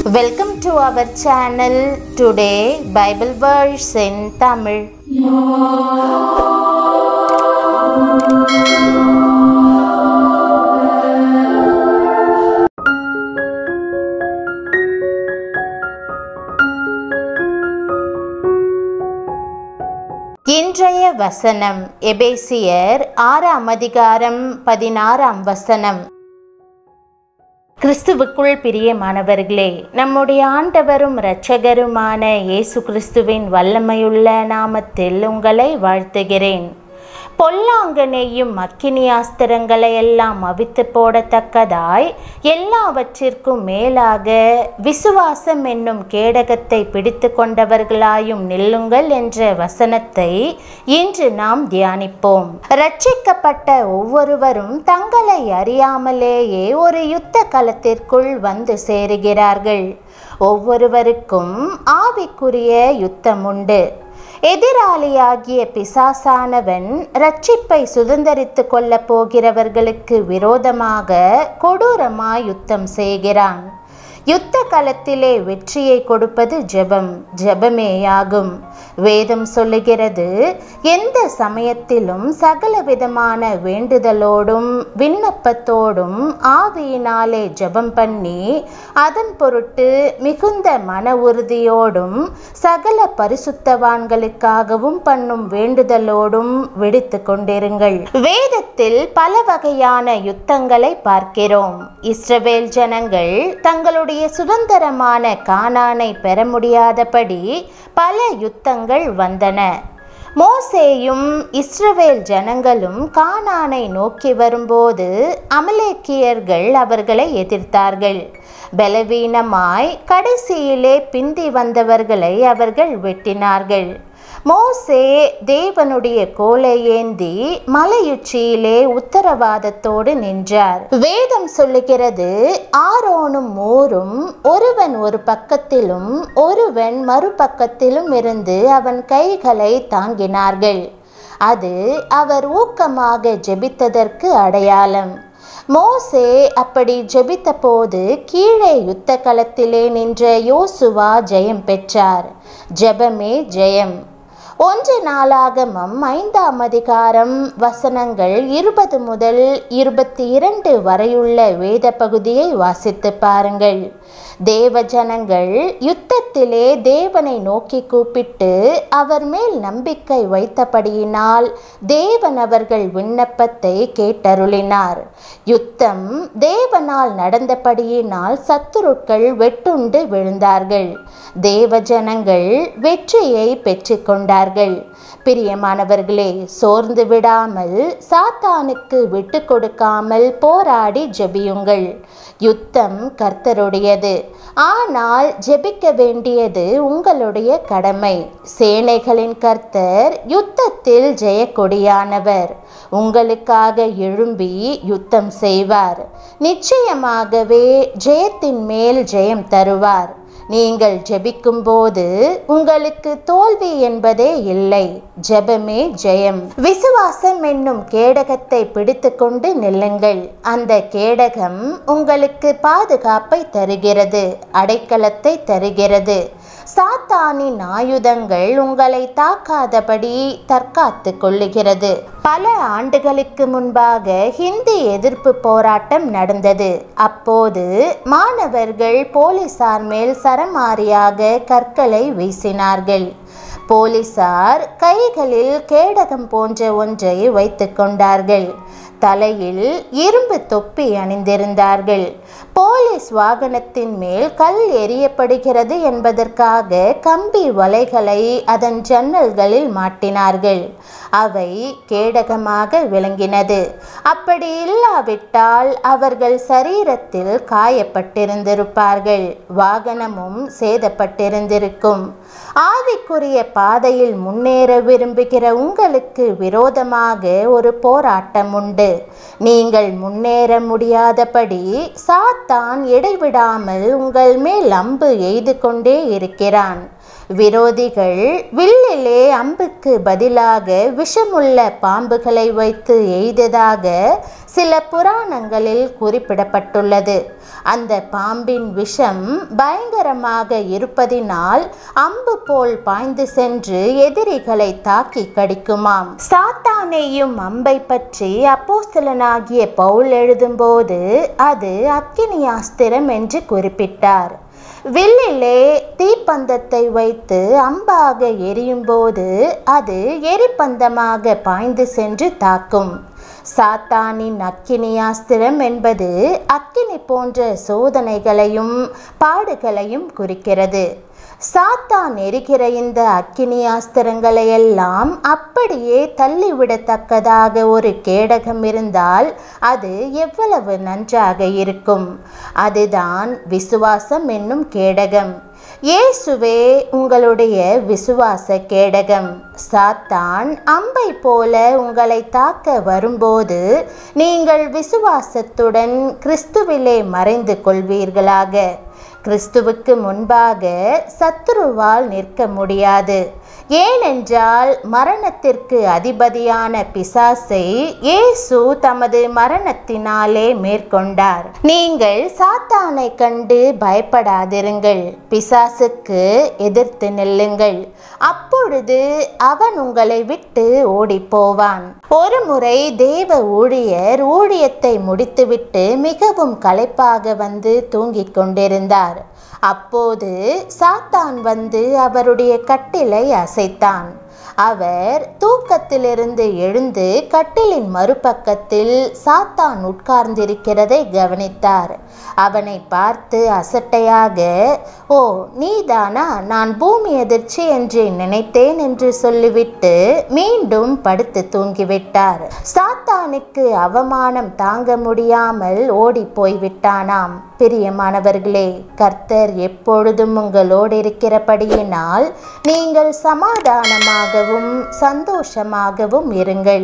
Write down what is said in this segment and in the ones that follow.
Welcome to our channel. Today Bible verse in Tamil. இன்றைய வசனம் எபேசியர் 6ஆம் அதிகாரம் 16ஆம் வசனம். கிறிஸ்துவுக்குள் பிரியமானவர்களே, நம்முடைய ஆண்டவரும் இரட்சகருமான இயேசு கிறிஸ்துவின் வல்லமையுள்ள நாமத்தில் உங்களை வாழ்த்துகிறேன். பொல்லாங்கனையும் அக்கினி அஸ்திரங்களை எல்லாம் அவித்து போடத்தக்கதாய் எல்லாவற்றிற்கும் மேலாக விசுவாசம் என்னும் கேடகத்தை பிடித்து கொண்டவர்களாயும் நில்லுங்கள் என்ற வசனத்தை இன்று நாம் தியானிப்போம். ரட்சிக்கப்பட்ட ஒவ்வொருவரும் தங்களை அறியாமலேயே ஒரு யுத்த களத்திற்குள் வந்து சேருகிறார்கள். ஒவ்வொருவருக்கும் ஆவிக்குரிய யுத்தம் உண்டு. எதிராளியாகிய பிசாசானவன் ரட்சிப்பை சுதந்தரித்து கொள்ள போகிறவர்களுக்கு விரோதமாக கொடூரமாய் யுத்தம் செய்கிறான். யுத்த களத்திலே வெற்றியை கொடுப்பது ஜெபம், ஜெபமேயாகும். வேதம் சொல்லுகிறது, எந்த சமயத்திலும் சகல விதமான வேண்டுதலோடும் விண்ணப்பத்தோடும் ஆவியினாலே ஜெபம் பண்ணி அதன் பொருட்டு மிகுந்த மன உறுதியோடும் சகல பரிசுத்தவான்களுக்காகவும் பண்ணும் வேண்டுதலோடும் வெடித்து கொண்டிருங்கள். வேதத்தில் பல வகையான யுத்தங்களை பார்க்கிறோம். இஸ்ரவேல் ஜனங்கள் தங்களுடைய சுதந்திரமான கானானை பெற முடியாதபடி பல யுத்தங்கள் வந்தன. மோசேயும் இஸ்ரவேல் ஜனங்களும் கானானை நோக்கி வரும்போது அமலேக்கியர்கள் அவர்களை எதிர்த்தார்கள். பலவீனமாய் கடைசியிலே பிந்தி வந்தவர்களை அவர்கள் வெட்டினார்கள். மோசே தேவனுடைய கோலை ஏந்தி மலையுச்சியிலே உத்தரவாதத்தோடு நின்றார். வேதம் சொல்லுகிறது, ஆரோனும் ஊரும் ஒருவன் ஒரு பக்கத்திலும் ஒருவன் மறுபக்கத்திலும் இருந்து அவன் கைகளை தாங்கினார்கள். அது அவர் ஊக்கமாக ஜெபித்ததற்கு அடையாளம். மோசே அப்படி ஜெபித்த போது கீழே யுத்த களத்திலே நின்ற யோசுவா ஜெயம் பெற்றார். ஜெபமே ஜெயம். 1 நாளாகமம் 5ஆம் அதிகாரம் வசனங்கள் 20 முதல் 22 வரையுள்ள வேத பகுதியை வாசித்து பாருங்கள். தேவ ஜனங்கள் யுத்தத்திலே தேவனை நோக்கி கூப்பிட்டு அவர் மேல் நம்பிக்கை வைத்தபடியினால் தேவன் அவர்கள் விண்ணப்பத்தை கேட்டருளினார். யுத்தம் தேவனால் நடந்தபடியினால் சத்துருக்கள் வெட்டுண்டு விழுந்தார்கள். தேவ ஜனங்கள் வெற்றியை பெற்றுக்கொண்டார்கள். பிரியமானவர்களே, சோர்ந்து விடாமல் சாத்தானுக்கு விட்டு கொடுக்காமல் போராடி ஜெபியுங்கள். யுத்தம் கர்த்தருடையது, ஆனால் ஜெபிக்க வேண்டியது உங்களுடைய கடமை. சேனைகளின் கர்த்தர் யுத்தத்தில் ஜெயக்கொடியானவர். உங்களுக்காக எழும்பி யுத்தம் செய்வார். நிச்சயமாகவே ஜெயத்தின் மேல் ஜெயம் தருவார். நீங்கள் ஜெபிக்கும் போது உங்களுக்கு தோல்வி என்பதே இல்லை. ஜெபமே ஜெயம். விசுவாசம் என்னும் கேடகத்தை பிடித்து கொண்டு நில்லுங்கள். அந்த கேடகம் உங்களுக்கு பாதுகாப்பை தருகிறது, அடைக்கலத்தை தருகிறது. சாத்தானின் ஆயுதங்கள் உங்களை தாக்காதபடி தற்காத்து கொள்ளுகிறது. பல ஆண்டுகளுக்கு முன்பாக ஹிந்தி எதிர்ப்பு போராட்டம் நடந்தது. அப்போது மாணவர்கள் போலீசார் மேல் சரமாரியாக கற்களை வீசினார்கள். போலீசார் கைகளில் கேடகம் போன்ற ஒன்றை வைத்து கொண்டார்கள். தலையில் இரும்பு தொப்பி அணிந்திருந்தார்கள். போலீஸ் வாகனத்தின் மேல் கல் எறியப்படுகிறது என்பதற்காக கம்பி வலைகளை அதன் ஜன்னல்களில் மாட்டினார்கள். அவை கேடகமாக விளங்கினது. அப்படி இல்லாவிட்டால் அவர்கள் சரீரத்தில் காயப்பட்டிருந்திருப்பார்கள், வாகனமும் சேதப்பட்டிருந்திருக்கும். ஆவிக்குரிய பாதையில் முன்னேற விரும்புகிற உங்களுக்கு விரோதமாக ஒரு போராட்டம் உண்டு. நீங்கள் முன்னேற முடியாதபடி சாத்தான் இடைவிடாமல் உங்கள் மேல் அம்பு எய்து கொண்டே இருக்கிறான். விரோதிகள் வில்லிலே அம்புக்கு பதிலாக விஷமுள்ள பாம்புகளை வைத்து எய்ததாக சில புராணங்களில் குறிப்பிடப்பட்டுள்ளது. அந்த பாம்பின் விஷம் பயங்கரமாக இருப்பதினால் அம்பு போல் பாய்ந்து சென்று எதிரிகளை தாக்கி கடிக்குமாம். சாத்தானையும் அம்பை பற்றி அப்போஸ்தலனாகிய பவுல் எழுதும்போது அது அக்கினியாஸ்திரம் என்று குறிப்பிட்டார். வில்லிலே தீப்பந்தத்தை வைத்து அம்பாக எரியும் போது அது எரிபந்தமாக பாய்ந்து சென்று தாக்கும். சாத்தானின் அக்கினியாஸ்திரம் என்பது அக்கினி போன்ற சோதனைகளையும் பாடுகளையும் குறிக்கிறது. சாத்தான் எரிகிற இந்த அக்கினியாஸ்திரங்களை எல்லாம் அப்படியே தள்ளிவிடத்தக்கதாக ஒரு கேடகம் இருந்தால் அது எவ்வளவு நன்றாக இருக்கும். அதுதான் விசுவாசம் என்னும் கேடகம். இயேசுவே உங்களுடைய விசுவாச கேடகம். சாத்தான் அம்பை போல உங்களை தாக்க வரும்போது நீங்கள் விசுவாசத்துடன் கிறிஸ்துவிலே மறைந்து கொள்வீர்களாக. கிறிஸ்துவுக்கு முன்பாக சத்துருவால் நிற்க முடியாது. ஏனென்றால் மரணத்திற்கு அதிபதியான பிசாசை இயேசு தமது மரணத்தினாலே மேற்கொண்டார். நீங்கள் சாத்தானை கண்டு பயப்படாதிருங்கள், பிசாசுக்கு எதிர்த்து நில்லுங்கள், அப்பொழுது அவன் உங்களை விட்டு ஓடி போவான். ஒரு முறை தேவ ஊழியர் ஊழியத்தை முடித்துவிட்டு மிகவும் களைப்பாக வந்து தூங்கிக் கொண்டிருந்தார். அப்போது சாத்தான் வந்து அவருடைய கட்டிலை அசைத்தான். அவர் தூக்கத்திலிருந்து எழுந்து கட்டிலின் மறுபக்கத்தில் சாத்தான் உட்கார்ந்திருக்கிறதை கவனித்தார். அவனை பார்த்து அசட்டையாக, "ஓ, நீதானா? நான் பூமி அதிர்ச்சி என்று நினைத்தேன்" என்று சொல்லிவிட்டு மீண்டும் படுத்து தூங்கிவிட்டார். சாத்தானுக்கு அவமானம் தாங்க முடியாமல் ஓடி போய்விட்டானாம். பிரியமானவர்களே, கர்த்தர் எப்பொழுதும் உங்களோடு இருக்கிறபடியினால் நீங்கள் சமாதானமாகவும் சந்தோஷமாகவும் இருங்கள்.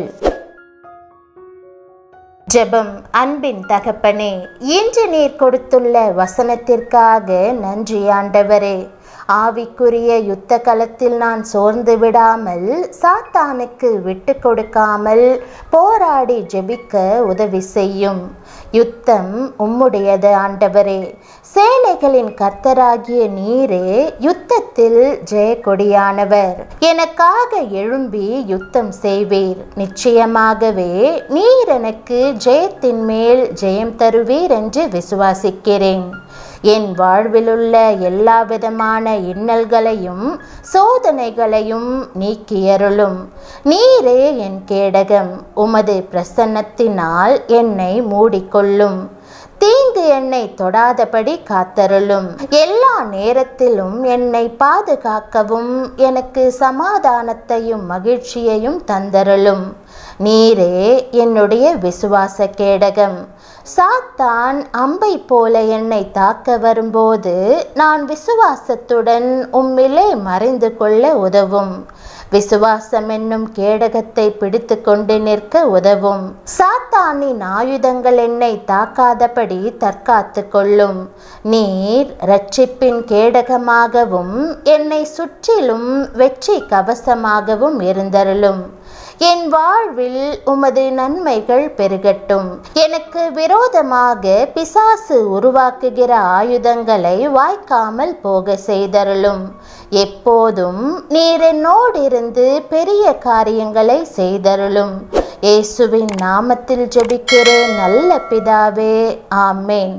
ஜெபம். அன்பின் தகப்பனே, இன்று நீர் கொடுத்துள்ள வசனத்திற்காக நன்றி ஆண்டவரே. ஆவிக்குரிய யுத்த களத்தில் நான் சோர்ந்து விடாமல், சாத்தானுக்கு விட்டு கொடுக்காமல் போராடி ஜெபிக்க உதவி செய்யும். யுத்தம் உம்முடையது ஆண்டவரே. சேனைகளின் கர்த்தராகிய நீரே யுத்தத்தில் ஜெயக்கொடியானவர். எனக்காக எழும்பி யுத்தம் செய்வீர். நிச்சயமாகவே நீர் எனக்கு ஜெயத்தின் மேல் ஜெயம் தருவீர் என்று விசுவாசிக்கிறேன். என் வாழ்விலுள்ள எல்லா விதமான இன்னல்களையும் சோதனைகளையும் நீக்கியருளும். நீரே என் கேடகம். உமது பிரசன்னத்தினால் என்னை மூடிக்கொள்ளும். தீங்கு என்னை தொடாதபடி காத்தருளும். எல்லா நேரத்திலும் என்னை பாதுகாக்கவும் எனக்கு சமாதானத்தையும் மகிழ்ச்சியையும் தந்தருளும். நீரே என்னுடைய விசுவாச கேடகம். சாத்தான் அம்பை போல என்னை தாக்க வரும்போது நான் விசுவாசத்துடன் உம்மிலே மறைந்து கொள்ள உதவும். விசுவாசம் என்னும் கேடகத்தை பிடித்து கொண்டு நிற்க உதவும். சாத்தானின் ஆயுதங்கள் என்னை தாக்காதபடி தற்காத்து கொள்ளும். நீர் இரட்சிப்பின் கேடகமாகவும் என்னை சுற்றிலும் வெற்றி கவசமாகவும் இருந்தருளும். என் வாழ்வில் உமது நன்மைகள் பெருகட்டும். எனக்கு விரோதமாக பிசாசு உருவாக்குகிற ஆயுதங்களை வாய்க்காமல் போக செய்தருளும். எப்போதும் நீர் என்னோடு இருந்து பெரிய காரியங்களை செய்தருளும். இயேசுவின் நாமத்தில் ஜெபிக்கிறேன் நல்ல பிதாவே, ஆமேன்.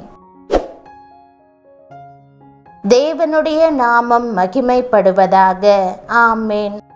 தேவனுடைய நாமம் மகிமைப்படுவதாக. ஆமேன்.